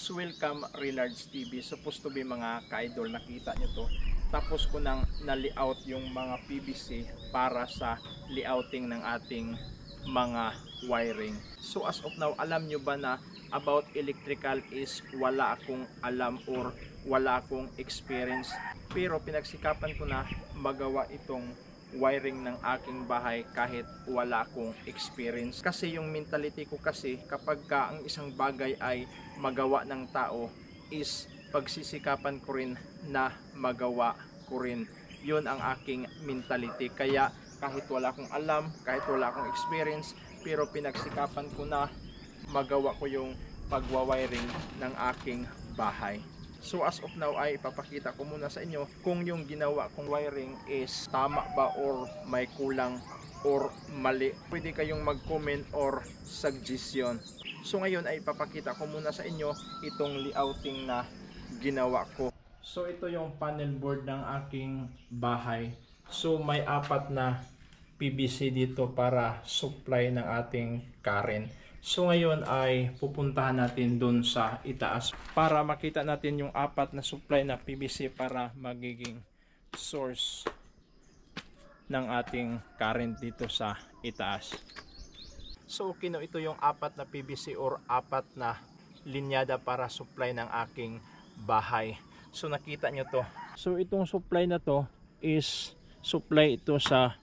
So welcome Relards TV. Supposed to be mga ka-idol, nakita nyo to. Tapos ko nang na-layout yung mga PVC para sa layouting ng ating mga wiring. So as of now, alam nyo ba na about electrical is wala akong alam or wala akong experience. Pero pinagsikapan ko na magawa itong wiring ng aking bahay kahit wala akong experience. Kasi yung mentality ko kasi kapag ang isang bagay ay magawa ng tao is pagsisikapan ko rin na magawa ko rin. Yun ang aking mentality. Kaya kahit wala akong alam, kahit wala akong experience, pero pinagsikapan ko na magawa ko yung pagwa-wiring ng aking bahay. So as of now ay ipapakita ko muna sa inyo kung yung ginawa kong wiring is tama ba or may kulang or mali. Pwede kayong mag-comment or suggestion. So ngayon ay ipapakita ko muna sa inyo itong layouting na ginawa ko. So ito yung panel board ng aking bahay. So may 4 na PVC dito para supply ng ating current. So ngayon ay pupuntahan natin dun sa itaas para makita natin yung 4 na supply na PVC para magiging source ng ating current dito sa itaas. So ito yung 4 na PVC or 4 na linyada para supply ng aking bahay. So nakita nyo to. So itong supply na to is supply ito sa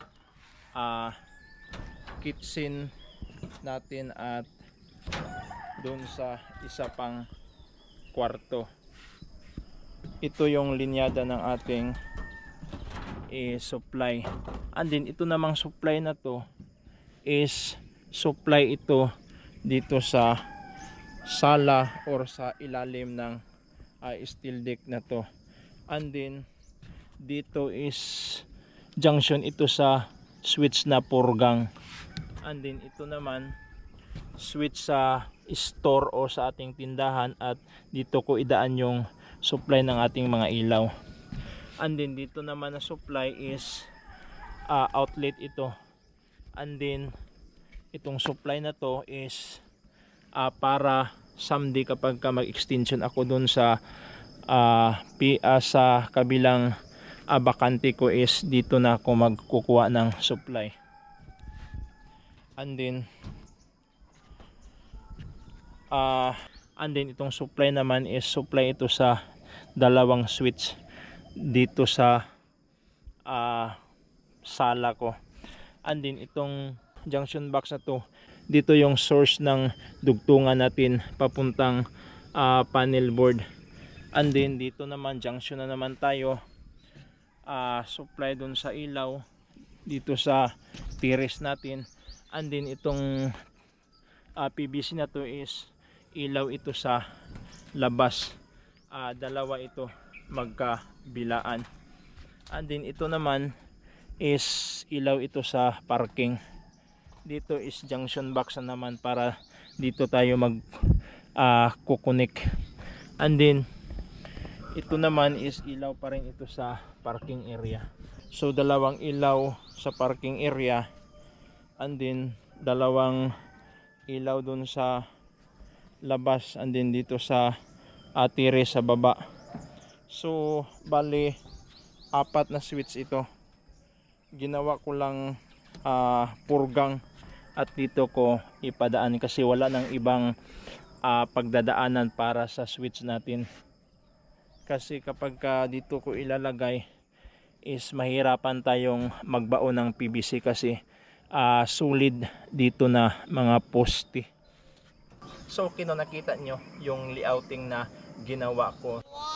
kitchen natin at doon sa isa pang kwarto. Ito yung linyada ng ating supply. And then ito namang supply na to is supply ito dito sa sala or sa ilalim ng steel deck na to. And then dito is junction ito sa switch na purgang. And then ito naman switch sa store o sa ating tindahan at dito ko idaan yung supply ng ating mga ilaw. And then dito naman na supply is outlet ito. And then itong supply na to is para someday kapag mag-extension ako dun sa sa kabilang bakante ko is dito na ako magkukuha ng supply. And then itong supply naman is supply ito sa dalawang switch dito sa sala ko. And then itong junction box na to, dito yung source ng dugtungan natin papuntang panel board. And then dito naman junction na naman tayo, supply dun sa ilaw dito sa terrace natin. And then itong PVC na to is ilaw ito sa labas. Dalawa ito magkabilaan. And then ito naman is ilaw ito sa parking. Dito is junction box na naman para dito tayo mag kukunik. And then ito naman is ilaw pa rin ito sa parking area. So dalawang ilaw sa parking area. And then dalawang ilaw dun sa labas. And then dito sa terrace sa baba. So bali 4 na switch ito. Ginawa ko lang purgang at dito ko ipadaan kasi wala nang ibang pagdadaanan para sa switch natin. Kasi kapag dito ko ilalagay is mahirapan tayong magbaon ng PVC kasi solid dito na mga poste. So nakita nyo yung layouting na ginawa ko.